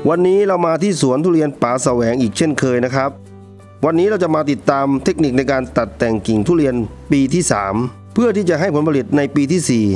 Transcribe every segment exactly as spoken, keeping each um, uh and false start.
วันนี้เรามาที่สวนทุเรียนป๋าแสวงอีกเช่นเคยนะครับวันนี้เราจะมาติดตามเทคนิคในการตัดแต่งกิ่งทุเรียนปีที่สามเพื่อที่จะให้ผลผลิตในปีที่สี่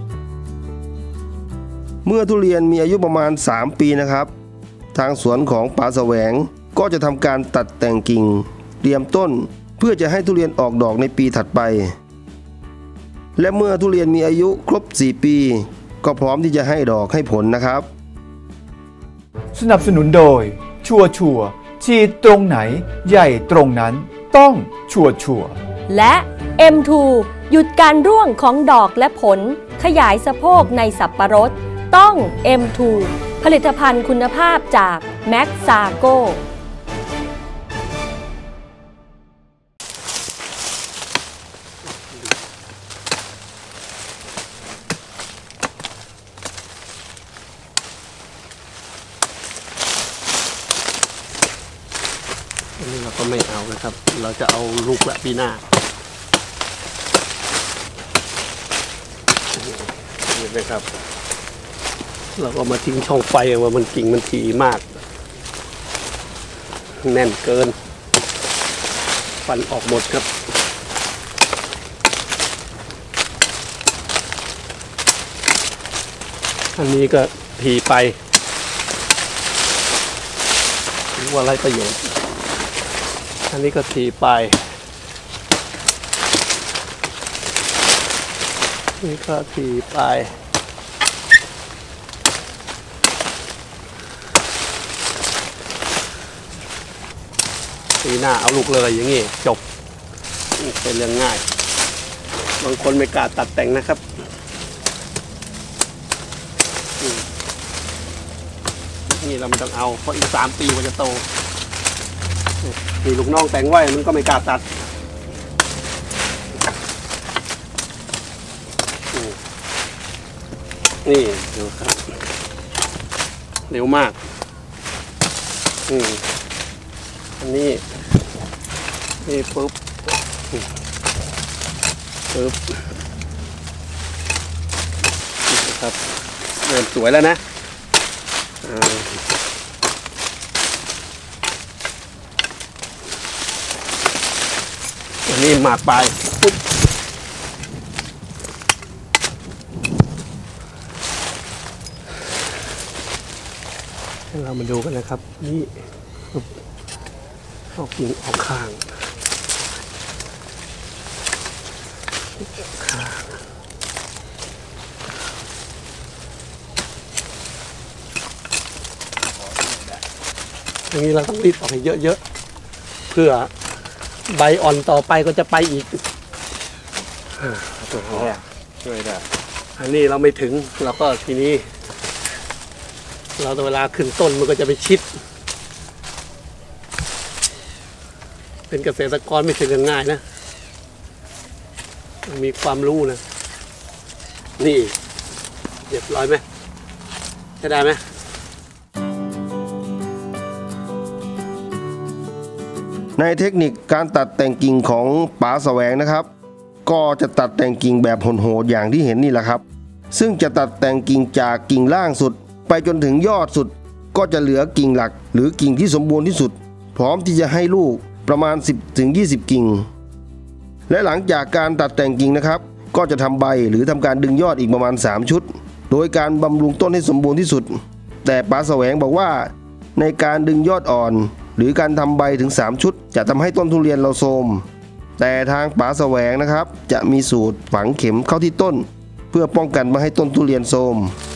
เมื่อทุเรียนมีอายุประมาณสามปีนะครับทางสวนของป๋าแสวงก็จะทำการตัดแต่งกิ่งเตรียมต้นเพื่อจะให้ทุเรียนออกดอกในปีถัดไปและเมื่อทุเรียนมีอายุครบสี่ปีก็พร้อมที่จะให้ดอกให้ผลนะครับสนับสนุนโดยชัวชัวฉีดตรงไหนใหญ่ตรงนั้นต้องชัวชัวและ เอ็ม ทู หยุดการร่วงของดอกและผลขยายสะโพกในสับปะรดต้อง เอ็ม ทู ผลิตภัณฑ์คุณภาพจากแม็กซาโกอันนี้เราก็ไม่เอานะครับเราจะเอาลูกละปีหน้านี่นะครับเราก็มาทิ้งช่องไฟว่ามันกิ่งมันถี่มากแน่นเกินฟันออกหมดครับอันนี้ก็ถี่ไปหรือว่าไรประโยชน์อันนี้ก็ถี่ไปนี่ก็ถี่ไปปีหน้าเอาลูกเลยอย่างงี้จบเป็นเรื่องง่ายบางคนไม่กล้าตัดแต่งนะครับนี่เราไม่ต้องเอาเพราะอีกสามปีมันจะโตนี่ลูกน้องแต่งไว้มันก็ไม่กล้าตัดนี่ดูครับเร็วมากอืมอันนี้นี่ปุ๊บปุ๊บนี่ครับเริ่มสวยแล้วนะอ่าอันนี้หมากปลายปุ๊บเรามาดูกันนะครับนี่ออกกิ่งออกข้างข้างอย่างนี้เราต้องรีดออกให้เยอะๆเพื่อใบอ่อนต่อไปก็จะไปอีกช่วยได้อันนี้เราไม่ถึงเราก็ทีนี้เราเวลาขึ้นต้นมันก็จะไปชิดเป็นเกษตรกรไม่ใช่เรื่องง่ายนะมีความรู้นะนี่เรียบร้อยไหมจะได้ไหมในเทคนิคการตัดแต่งกิ่งของป๋าแสวงนะครับก็จะตัดแต่งกิ่งแบบโหดๆอย่างที่เห็นนี่แหละครับซึ่งจะตัดแต่งกิ่งจากกิ่งล่างสุดไปจนถึงยอดสุดก็จะเหลือกิ่งหลักหรือกิ่งที่สมบูรณ์ที่สุดพร้อมที่จะให้ลูกประมาณ สิบถึงยี่สิบ กิ่งและหลังจากการตัดแต่งกิ่งนะครับก็จะทำใบหรือทำการดึงยอดอีกประมาณสามชุดโดยการบำรุงต้นให้สมบูรณ์ที่สุดแต่ป๋าแสวงบอกว่าในการดึงยอดอ่อนหรือการทำใบถึงสามชุดจะทำให้ต้นทุเรียนเราโทรมแต่ทางป๋าแสวงนะครับจะมีสูตรฝังเข็มเข้าที่ต้นเพื่อป้องกันไม่ให้ต้นทุเรียนโทรม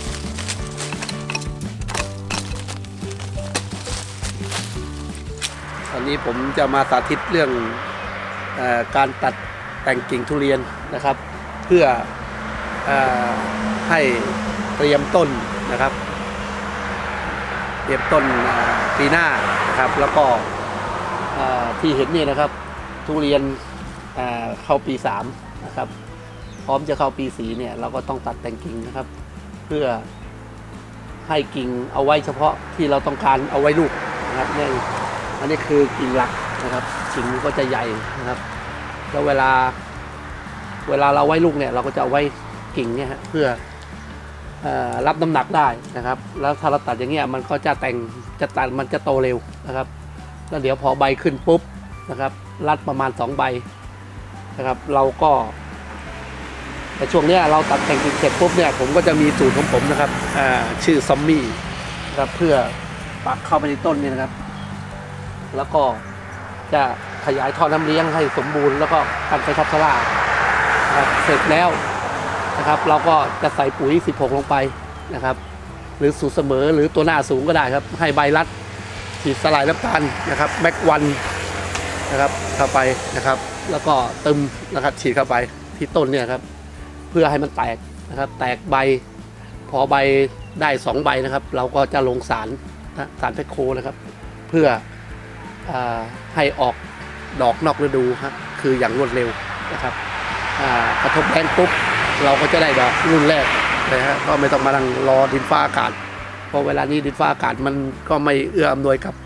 ตอนนี้ผมจะมาสาธิตเรื่องเอ่อการตัดแต่งกิ่งทุเรียนนะครับเพื่อเอ่อให้เตรียมต้นนะครับเตรียมต้นปีหน้านะครับแล้วก็ที่เห็นนี่นะครับทุเรียนเข้าปีสามนะครับพร้อมจะเข้าปีสี่เนี่ยเราก็ต้องตัดแต่งกิ่งนะครับเพื่อให้กิ่งเอาไว้เฉพาะที่เราต้องการเอาไว้ลูกนะครับนี่อันนี้คือกิ่งหลักนะครับกิ่งก็จะใหญ่นะครับแล้วเวลาเวลาเราไว้ลูกเนี่ยเราก็จะเอาไว้กิ่งเนี่ยฮะเพื่อรับน้ำหนักได้นะครับแล้วถ้าเราตัดอย่างเงี้ยมันก็จะแต่งจะตัดมันจะโตเร็วนะครับแล้วเดี๋ยวพอใบขึ้นปุ๊บนะครับรัดประมาณสองใบนะครับเราก็แต่ช่วงนี้เราตัดแต่งกิ่งเสร็จปุ๊บเนี่ยผมก็จะมีสูตรของผมนะครับชื่อซอมมี่นะครับเพื่อปักเข้าไปในต้นนี่นะครับแล้วก็จะขยายท่อน้ำเลี้ยงให้สมบูรณ์แล้วก็กันไฟทับชรานะครับเสร็จแล้วนะครับเราก็จะใส่ปุ๋ยสิบหกลงไปนะครับหรือสูตรเสมอหรือตัวหน้าสูงก็ได้ครับให้ใบรัดฉีดสลายน้ำตาลนะครับแม็กวันนะครับเข้าไปนะครับแล้วก็เติมนะครับฉีดเข้าไปที่ต้นเนี่ยครับเพื่อให้มันแตกนะครับแตกใบพอใบได้สองใบนะครับเราก็จะลงสารนะสารแพคโคนะครับเพื่อให้ออกดอกนอกฤดูครับคืออย่างรวดเร็วนะครับกระทบแรงปุ๊บเราก็จะได้ดอกรุ่นแรกเลยฮะก็ไม่ต้องมานั่งรอดินฟ้าอากาศเพราะเวลานี้ดินฟ้าอากาศมันก็ไม่เอื้ออำนวยกับ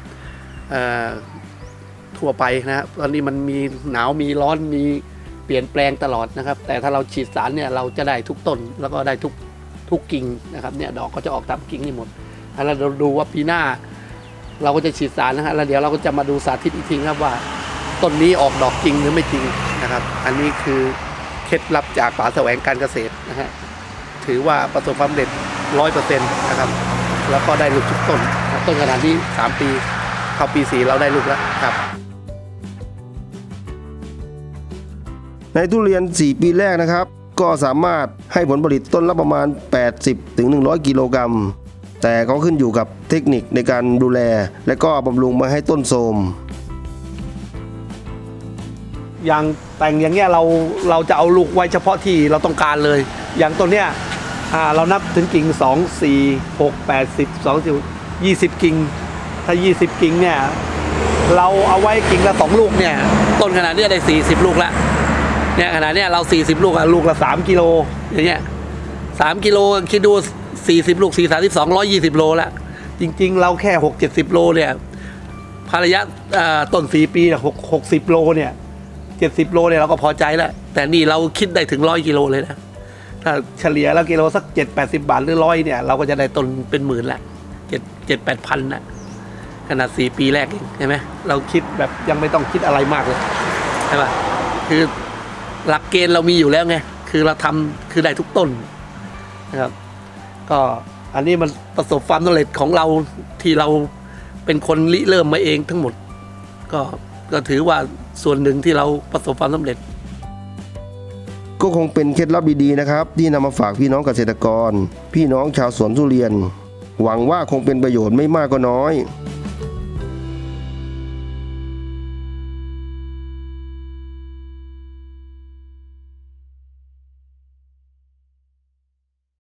ทั่วไปนะตอนนี้มันมีหนาวมีร้อนมีเปลี่ยนแปลงตลอดนะครับแต่ถ้าเราฉีดสารเนี่ยเราจะได้ทุกต้นแล้วก็ได้ทุกทุกกิ่งนะครับเนี่ยดอกก็จะออกตามกิ่งนี่หมดแล้วเราดูว่าปีหน้าเราก็จะฉีดสารนะฮะแล้วเดี๋ยวเราก็จะมาดูสาธิตอีกทีครับว่าต้นนี้ออกดอกจริงหรือไม่จริงนะครับอันนี้คือเคล็ดลับจากป๋าแสวงการเกษตรนะฮะถือว่าประสบความสำเร็จร้อยเปอร์เซ็นต์นะครับแล้วก็ได้ลูกทุกต้นต้นขนาดนี้สามปีเข้าปีสี่เราได้ลูกแล้วครับในทุเรียนสี่ปีแรกนะครับก็สามารถให้ผลผลิตต้นละประมาณ แปดสิบถึงหนึ่งร้อย กิโลกรัมแต่ก็ขึ้นอยู่กับเทคนิคในการดูแลและก็บำรุงไม่ให้ต้นโทรมอย่างแต่งอย่างเงี้ยเราเราจะเอาลูกไว้เฉพาะที่เราต้องการเลยอย่างต้นเนี้ยเรานับถึงกิ่งสอง สี่ หก แปด สิบ สอง สิบ ยี่สิบกิ่งถ้ายี่สิบกิ่งเนี่ยเราเอาไว้กิ่งละสองลูกเนี่ยต้นขนาดนี้ได้สี่สิบลูกละเนี่ยขนาดเนี้ยเราสี่สิบลูกอะลูกละสามกิโลอย่างเงี้ยสามกิโลคิดดูสี่สิบลูกสี่ สามสิบ สองร้อยยี่สิบโลละจริงๆเราแค่หก เจ็ดสิบโลเนี่ยภาระยะต้นสี่ปีหก หกสิบโลเนี่ยเจ็ดสิบโลเนี่ยเราก็พอใจแล้วแต่นี่เราคิดได้ถึงร้อยกิโลเลยนะถ้าเฉลี่ยแล้วกิโลสักเจ็ดแปดสิบบาทหรือร้อยเนี่ยเราก็จะได้ต้นเป็นหมื่นละเจ็ดเจ็ดแปดพันนะขนาดสี่ปีแรกเองใช่ไหมเราคิดแบบยังไม่ต้องคิดอะไรมากเลยใช่ป่ะคือหลักเกณฑ์เรามีอยู่แล้วไงคือเราทำคือได้ทุกต้นนะครับก็อันนี้มันประสบความสำเร็จของเราที่เราเป็นคนริเริ่มมาเองทั้งหมดก็ก็ถือว่าส่วนหนึ่งที่เราประสบความสำเร็จก็คงเป็นเคล็ดลับดีๆนะครับที่นำมาฝากพี่น้องเกษตรกรพี่น้องชาวสวนทุเรียนหวังว่าคงเป็นประโยชน์ไม่มากก็น้อย